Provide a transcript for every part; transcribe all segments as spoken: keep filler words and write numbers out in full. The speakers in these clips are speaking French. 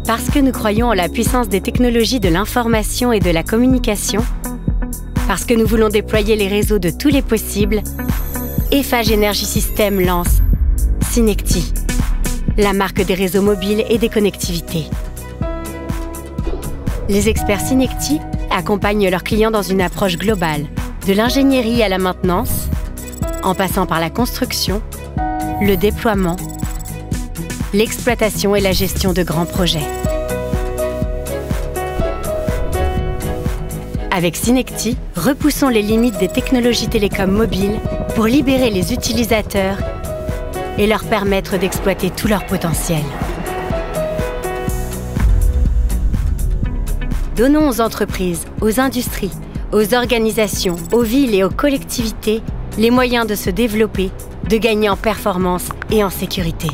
Parce que nous croyons en la puissance des technologies de l'information et de la communication, parce que nous voulons déployer les réseaux de tous les possibles, Eiffage Energy System lance Synecty, la marque des réseaux mobiles et des connectivités. Les experts Synecty accompagnent leurs clients dans une approche globale, de l'ingénierie à la maintenance, en passant par la construction, le déploiement, l'exploitation et la gestion de grands projets. Avec Synecty, repoussons les limites des technologies télécom mobiles pour libérer les utilisateurs et leur permettre d'exploiter tout leur potentiel. Donnons aux entreprises, aux industries, aux organisations, aux villes et aux collectivités les moyens de se développer, de gagner en performance et en sécurité.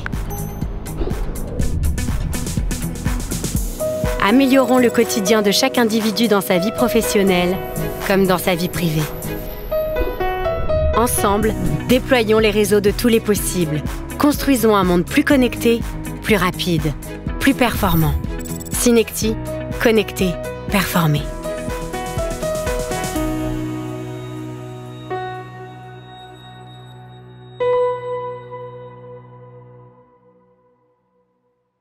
Améliorons le quotidien de chaque individu dans sa vie professionnelle comme dans sa vie privée. Ensemble, déployons les réseaux de tous les possibles. Construisons un monde plus connecté, plus rapide, plus performant. Synecty, connecté, performé.